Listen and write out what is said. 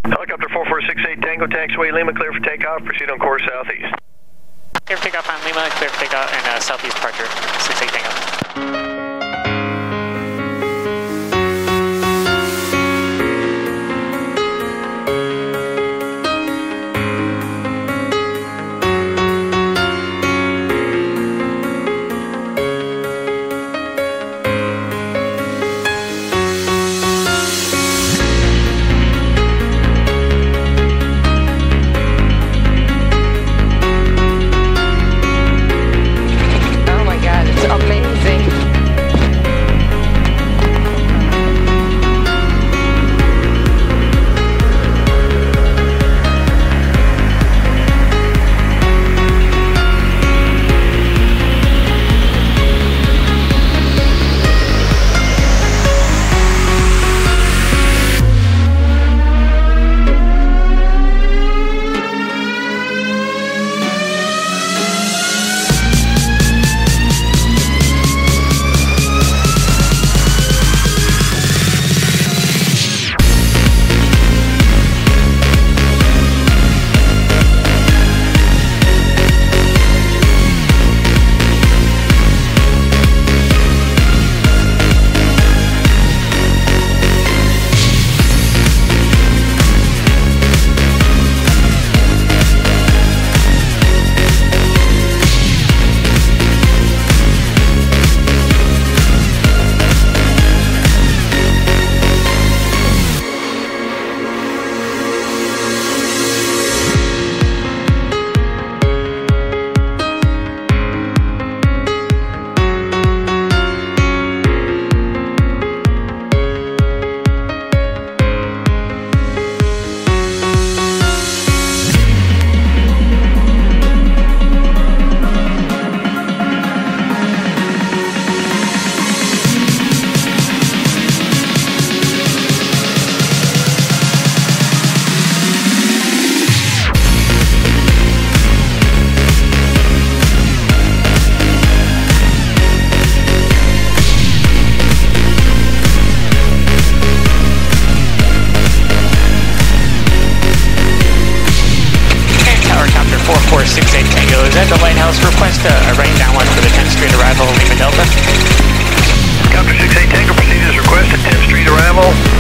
Helicopter 4468 Tango, taxiway Lima, clear for takeoff, proceed on course southeast. Clear for takeoff on Lima, clear for takeoff and southeast departure, 68 Tango. At the lighthouse, request a right downwind for the 10th Street arrival, Lima Delta. Helicopter 68 Tango, proceed as requested, 10th Street arrival.